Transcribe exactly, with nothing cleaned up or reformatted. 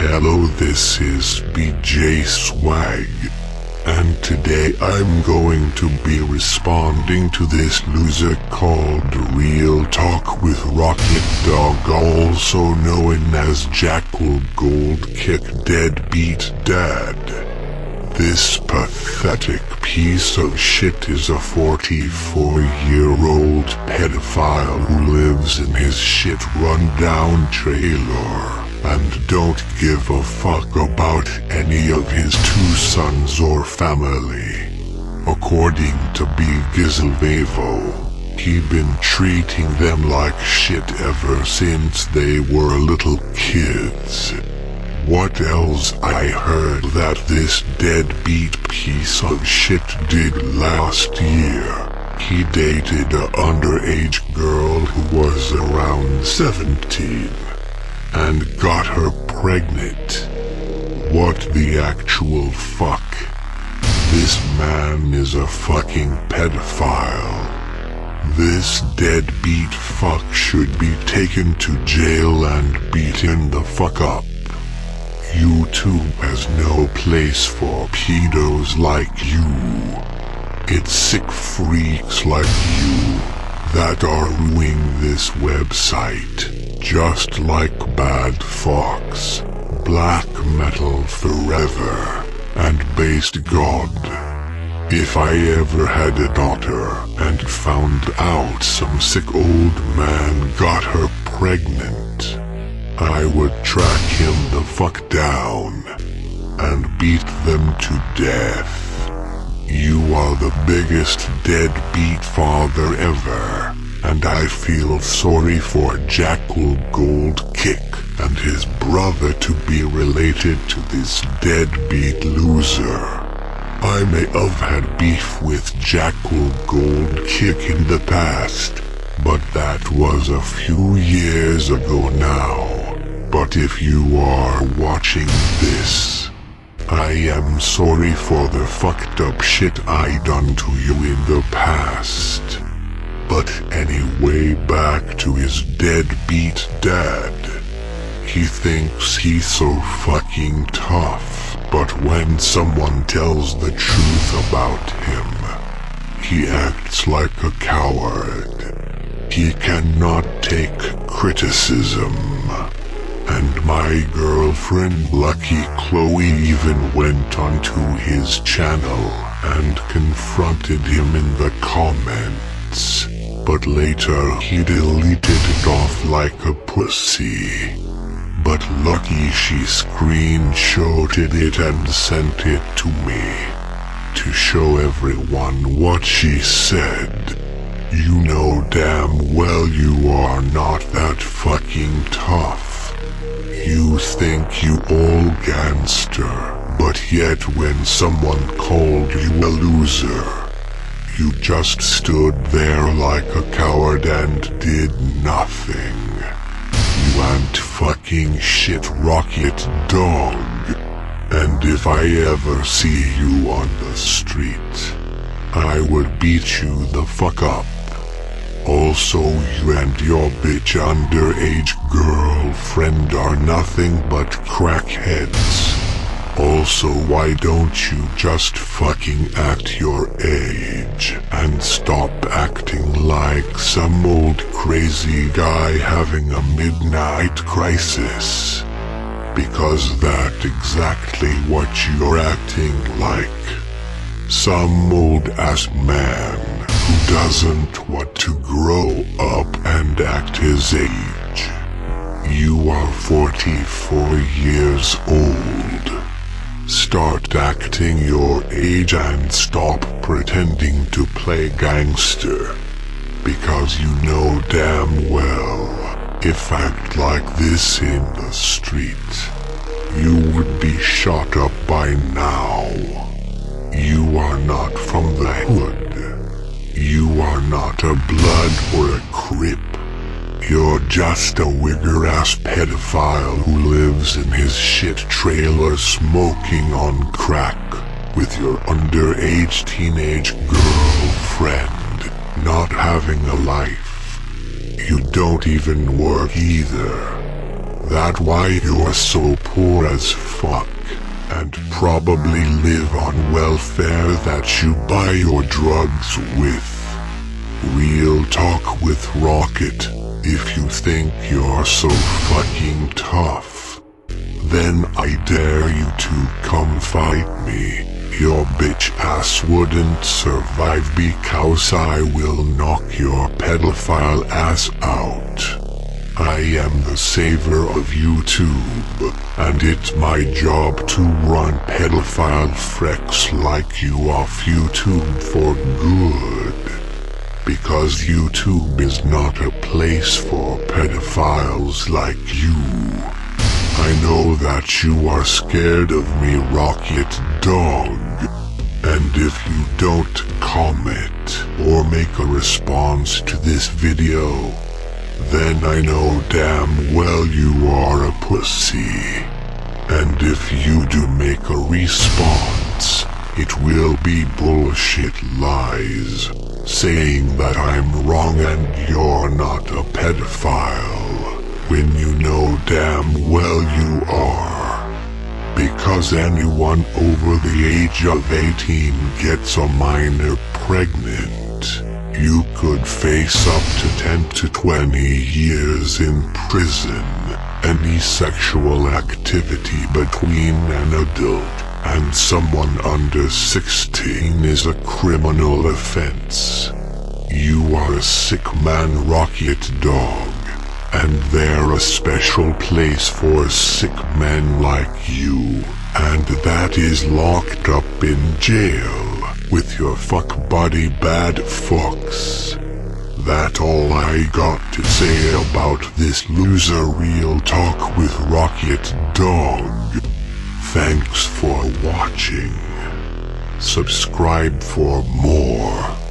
Hello, this is B J Swag, and today I'm going to be responding to this loser called Real Talk with Rocket Dog, also known as Jackal Gold Kick Deadbeat Dad. This pathetic piece of shit is a forty-four-year-old pedophile who lives in his shit rundown trailer and don't give a fuck about any of his two sons or family. According to Big Gizelvevo, he been treating them like shit ever since they were little kids. What else I heard that this deadbeat piece of shit did last year? He dated a underage girl who was around seventeen and got her pregnant. What the actual fuck? This man is a fucking pedophile. This deadbeat fuck should be taken to jail and beaten the fuck up. YouTube has no place for pedos like you. It's sick freaks like you that are ruining this website, just like Bad Fox, Black Metal Forever, and Based God. If I ever had a daughter and found out some sick old man got her pregnant, I would track him the fuck down and beat them to death. You are the biggest deadbeat father ever, and I feel sorry for Jackal Gold Kick and his brother to be related to this deadbeat loser. I may have had beef with Jackal Gold Kick in the past, but that was a few years ago now. But if you are watching this, I am sorry for the fucked up shit I done to you in the past. But anyway, back to his deadbeat dad. He thinks he's so fucking tough, but when someone tells the truth about him, he acts like a coward. He cannot take criticism. And my girlfriend Lucky Chloe even went onto his channel and confronted him in the comments, but later he deleted it off like a pussy. But lucky she screenshotted it and sent it to me to show everyone what she said. You know damn well you are not that fucking tough. You think you all gangster, but yet when someone called you a loser, you just stood there like a coward and did nothing. You ain't fucking shit, Rocket Dog. And if I ever see you on the street, I would beat you the fuck up. Also, you and your bitch underage girlfriend are nothing but crackheads. Also, why don't you just fucking act your age and stop acting like some old crazy guy having a midnight crisis? Because that's exactly what you're acting like. Some old ass man who doesn't want to grow up and act his age. You are forty-four years old. Start acting your age and stop pretending to play gangster. Because you know damn well, if act like this in the street, you would be shot up by now. You are not from the hood. You are not a blood or a crip. You're just a wigger-ass pedophile who lives in his shit trailer smoking on crack with your underage teenage girlfriend, not having a life. You don't even work either. That why you're so poor as fuck, and probably live on welfare that you buy your drugs with. Real talk with Rocket. If you think you're so fucking tough, then I dare you to come fight me. Your bitch ass wouldn't survive because I will knock your pedophile ass out. I am the savior of YouTube, and it's my job to run pedophile freaks like you off YouTube for good. Because YouTube is not a place for pedophiles like you. I know that you are scared of me, Rocket Dog. And if you don't comment or make a response to this video, then I know damn well you are a pussy. And if you do make a response, it will be bullshit lies, saying that I'm wrong and you're not a pedophile, when you know damn well you are. Because anyone over the age of eighteen gets a minor pregnant, you could face up to ten to twenty years in prison. Any sexual activity between an adult and someone under sixteen is a criminal offense. You are a sick man, Rocket Dog, and they're a special place for sick men like you, and that is locked up in jail with your fuck buddy bad fucks. That's all I got to say about this loser. Real talk with Rocket Dog. Thanks for watching. Subscribe for more.